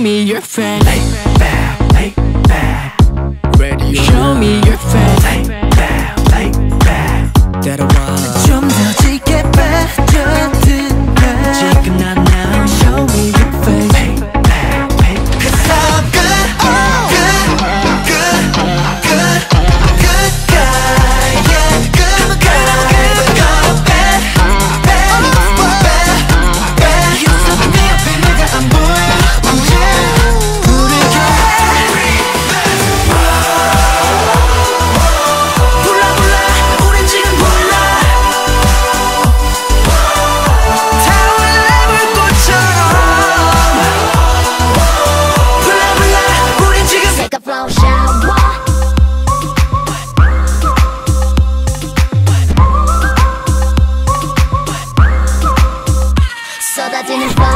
me your face. Lay back, lay back. Ready, show me your face. Lay back, lay back. 따라와. 좀 더 짙게 빠져들어. 지금 난 now. Show me your face. Lay back, lay back. 'Cause I'm good, good, good, good guy. Yeah, good guy. Never go bad, bad, bad. You said 네 앞에 내가 안 보여. 언제 우리 불러 불러 우린 지금 불러. 타올라 불꽃처럼. 불러 불러 우린 지금 Take a flow shower. 쏟아지는 밤